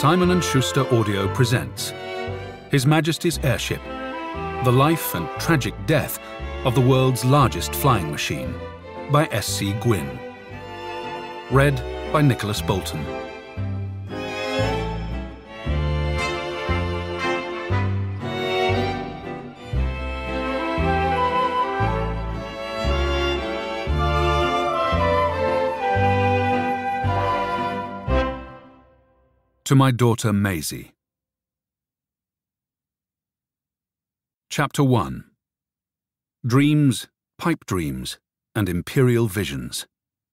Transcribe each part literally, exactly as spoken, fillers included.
Simon and Schuster Audio presents His Majesty's Airship, the life and tragic death of the world's largest flying machine, by S C Gwynne. Read by Nicholas Boulton. To my daughter Maisie. Chapter one. Dreams, Pipe Dreams, and Imperial Visions.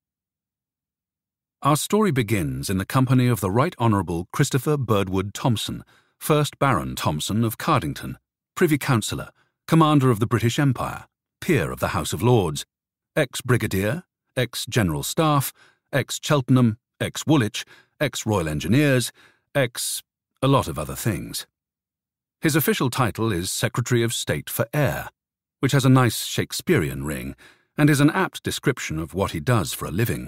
Our story begins in the company of the Right Honourable Christopher Birdwood Thompson, first Baron Thompson of Cardington, Privy Councillor, Commander of the British Empire, Peer of the House of Lords, ex-Brigadier, ex-General Staff, ex-Cheltenham, ex-Woolwich, ex-Royal Engineers, ex... a lot of other things. His official title is Secretary of State for Air, which has a nice Shakespearean ring and is an apt description of what he does for a living.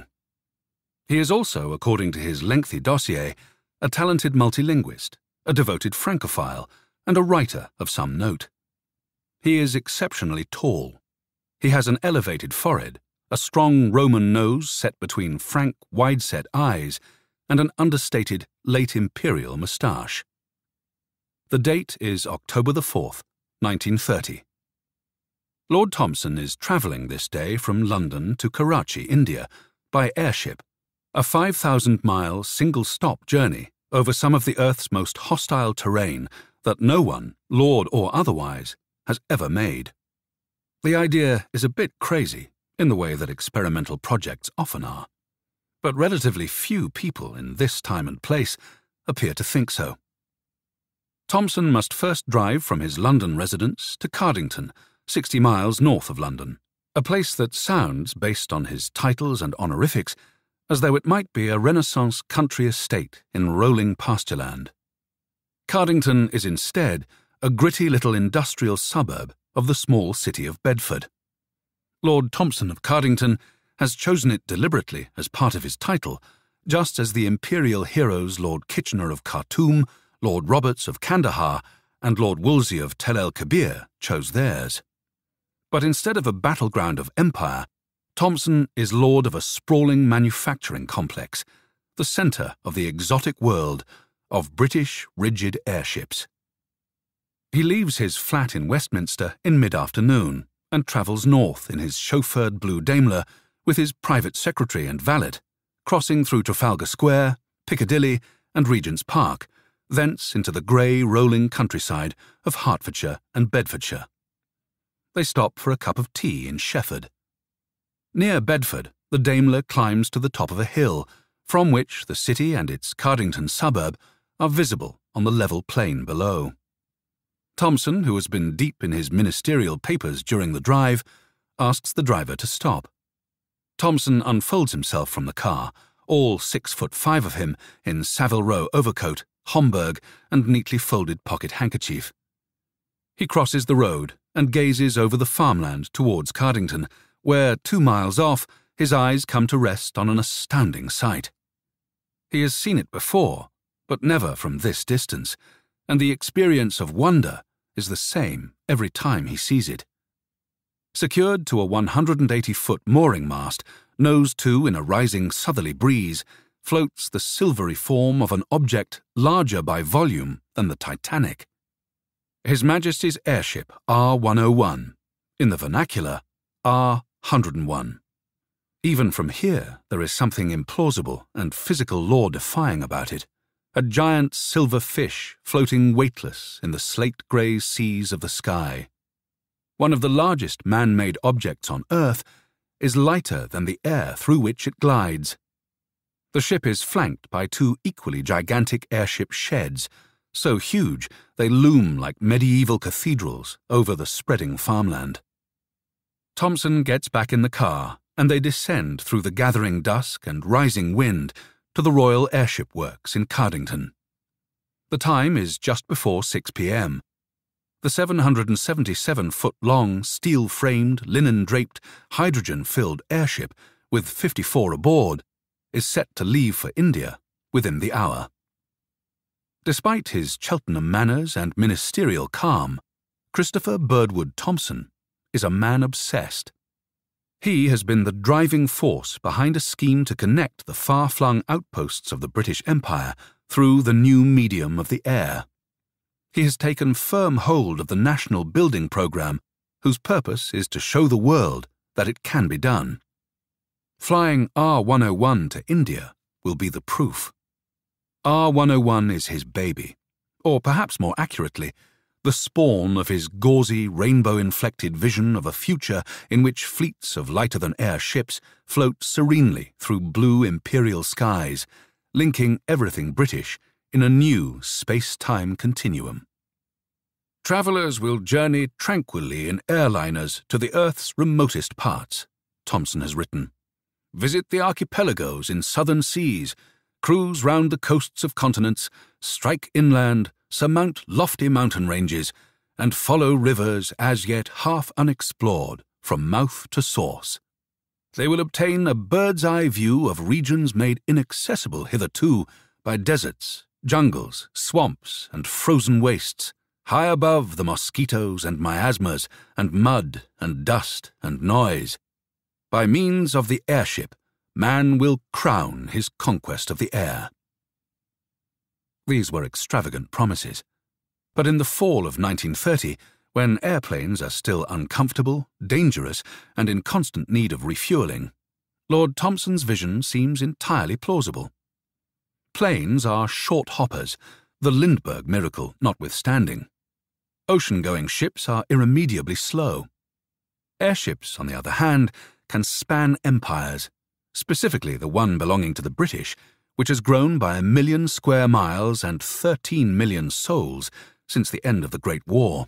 He is also, according to his lengthy dossier, a talented multilinguist, a devoted Francophile, and a writer of some note. He is exceptionally tall. He has an elevated forehead, a strong Roman nose set between frank, wide-set eyes, and an understated late Imperial moustache. The date is October the fourth, nineteen thirty. Lord Thompson is travelling this day from London to Karachi, India, by airship, a five thousand mile single-stop journey over some of the Earth's most hostile terrain that no one, lord or otherwise, has ever made. The idea is a bit crazy, in the way that experimental projects often are, but relatively few people in this time and place appear to think so. Thompson must first drive from his London residence to Cardington, sixty miles north of London, a place that sounds, based on his titles and honorifics, as though it might be a Renaissance country estate in rolling pastureland. Cardington is instead a gritty little industrial suburb of the small city of Bedford. Lord Thompson of Cardington has chosen it deliberately as part of his title, just as the imperial heroes Lord Kitchener of Khartoum, Lord Roberts of Kandahar, and Lord Wolsey of Tel el-Kebir chose theirs. But instead of a battleground of empire, Thompson is lord of a sprawling manufacturing complex, the centre of the exotic world of British rigid airships. He leaves his flat in Westminster in mid-afternoon and travels north in his chauffeured blue Daimler with his private secretary and valet, crossing through Trafalgar Square, Piccadilly, and Regent's Park, thence into the grey, rolling countryside of Hertfordshire and Bedfordshire. They stop for a cup of tea in Shefford. Near Bedford, the Daimler climbs to the top of a hill, from which the city and its Cardington suburb are visible on the level plain below. Thompson, who has been deep in his ministerial papers during the drive, asks the driver to stop. Thompson unfolds himself from the car, all six foot five of him in Savile Row overcoat, Homburg, and neatly folded pocket handkerchief. He crosses the road and gazes over the farmland towards Cardington, where, two miles off, his eyes come to rest on an astounding sight. He has seen it before, but never from this distance, and the experience of wonder is the same every time he sees it. Secured to a one hundred eighty foot mooring mast, nose to in a rising southerly breeze, floats the silvery form of an object larger by volume than the Titanic. His Majesty's Airship R one oh one, in the vernacular, R one hundred one. Even from here, there is something implausible and physical law-defying about it, a giant silver fish floating weightless in the slate-grey seas of the sky. One of the largest man-made objects on Earth is lighter than the air through which it glides. The ship is flanked by two equally gigantic airship sheds, so huge they loom like medieval cathedrals over the spreading farmland. Thompson gets back in the car, and they descend through the gathering dusk and rising wind to the Royal Airship Works in Cardington. The time is just before six p m. The seven hundred seventy-seven foot long, steel-framed, linen-draped, hydrogen-filled airship, with fifty-four aboard, is set to leave for India within the hour. Despite his Cheltenham manners and ministerial calm, Christopher Birdwood Thompson is a man obsessed. He has been the driving force behind a scheme to connect the far-flung outposts of the British Empire through the new medium of the air. He has taken firm hold of the national building programme, whose purpose is to show the world that it can be done. Flying R one oh one to India will be the proof. R one oh one is his baby, or perhaps more accurately, the spawn of his gauzy, rainbow-inflected vision of a future in which fleets of lighter-than-air ships float serenely through blue imperial skies, linking everything British in a new space-time continuum. Travellers will journey tranquilly in airliners to the Earth's remotest parts, Thompson has written. Visit the archipelagos in southern seas, cruise round the coasts of continents, strike inland, surmount lofty mountain ranges, and follow rivers as yet half unexplored from mouth to source. They will obtain a bird's-eye view of regions made inaccessible hitherto by deserts, jungles, swamps, and frozen wastes, high above the mosquitoes and miasmas, and mud and dust and noise. By means of the airship, man will crown his conquest of the air. These were extravagant promises. But in the fall of nineteen thirty, when airplanes are still uncomfortable, dangerous, and in constant need of refuelling, Lord Thompson's vision seems entirely plausible. Planes are short hoppers, the Lindbergh miracle notwithstanding. Ocean-going ships are irremediably slow. Airships, on the other hand, can span empires, specifically the one belonging to the British, which has grown by a million square miles and thirteen million souls since the end of the Great War.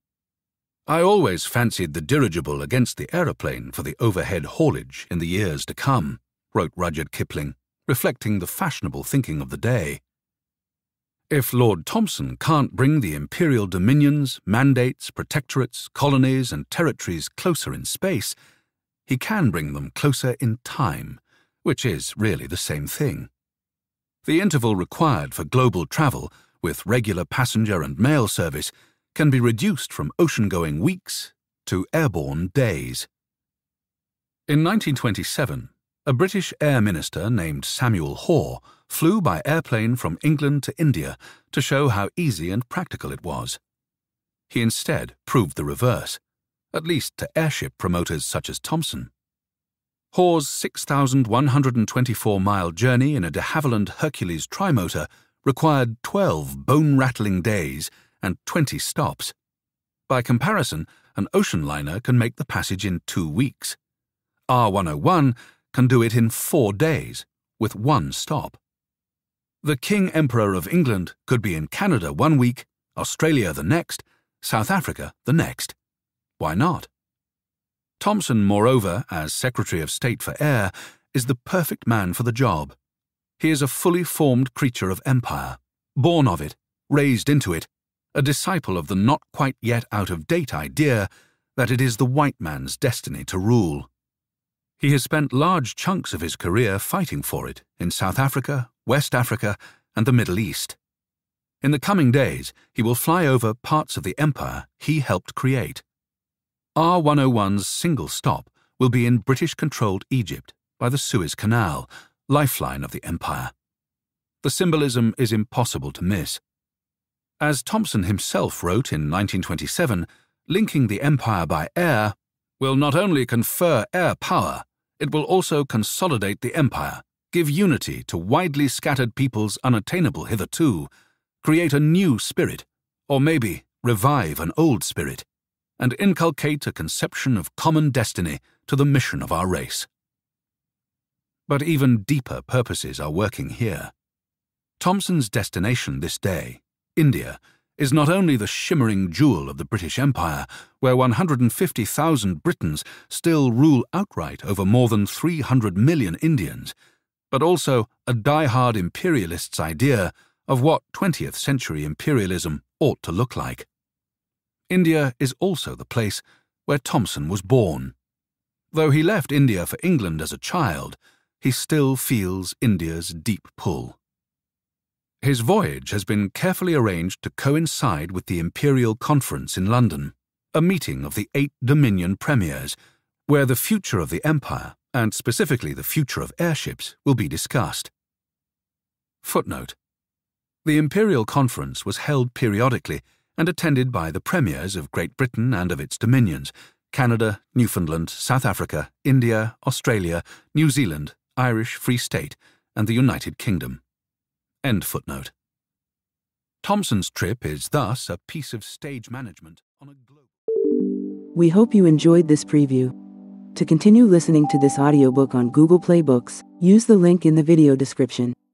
I always fancied the dirigible against the aeroplane for the overhead haulage in the years to come, wrote Rudyard Kipling, reflecting the fashionable thinking of the day. If Lord Thompson can't bring the imperial dominions, mandates, protectorates, colonies, and territories closer in space, he can bring them closer in time, which is really the same thing. The interval required for global travel, with regular passenger and mail service, can be reduced from ocean-going weeks to airborne days. In nineteen twenty-seven, a British Air Minister named Samuel Hoare flew by airplane from England to India to show how easy and practical it was. He instead proved the reverse, at least to airship promoters such as Thompson. Hoare's six thousand one hundred twenty-four mile journey in a de Havilland Hercules trimotor required twelve bone-rattling days and twenty stops. By comparison, an ocean liner can make the passage in two weeks. R one oh one can do it in four days, with one stop. The King Emperor of England could be in Canada one week, Australia the next, South Africa the next. Why not? Thompson, moreover, as Secretary of State for Air, is the perfect man for the job. He is a fully formed creature of empire, born of it, raised into it, a disciple of the not quite yet out-of-date idea that it is the white man's destiny to rule. He has spent large chunks of his career fighting for it in South Africa, West Africa, and the Middle East. In the coming days, he will fly over parts of the empire he helped create. R one oh one's single stop will be in British-controlled Egypt by the Suez Canal, lifeline of the empire. The symbolism is impossible to miss. As Thompson himself wrote in nineteen twenty-seven, linking the empire by air will not only confer air power, it will also consolidate the empire, give unity to widely scattered peoples unattainable hitherto, create a new spirit, or maybe revive an old spirit, and inculcate a conception of common destiny to the mission of our race. But even deeper purposes are working here. Thompson's destination this day, India, is not only the shimmering jewel of the British Empire, where one hundred fifty thousand Britons still rule outright over more than three hundred million Indians, but also a die-hard imperialist's idea of what twentieth century imperialism ought to look like. India is also the place where Thompson was born. Though he left India for England as a child, he still feels India's deep pull. His voyage has been carefully arranged to coincide with the Imperial Conference in London, a meeting of the eight Dominion premiers, where the future of the Empire, and specifically the future of airships, will be discussed. Footnote: The Imperial Conference was held periodically and attended by the premiers of Great Britain and of its dominions, Canada, Newfoundland, South Africa, India, Australia, New Zealand, Irish Free State, and the United Kingdom. End footnote. Thompson's trip is thus a piece of stage management on a global... We hope you enjoyed this preview. To continue listening to this audiobook on Google Play Books, use the link in the video description.